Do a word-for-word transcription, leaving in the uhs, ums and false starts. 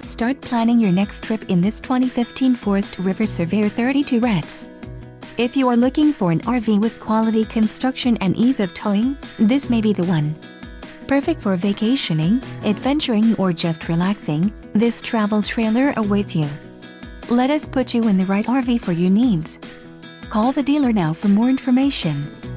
Start planning your next trip in this twenty fifteen Forest River Surveyor thirty-two R E T S. If you are looking for an R V with quality construction and ease of towing, this may be the one. Perfect for vacationing, adventuring, or just relaxing, this travel trailer awaits you. Let us put you in the right R V for your needs. Call the dealer now for more information.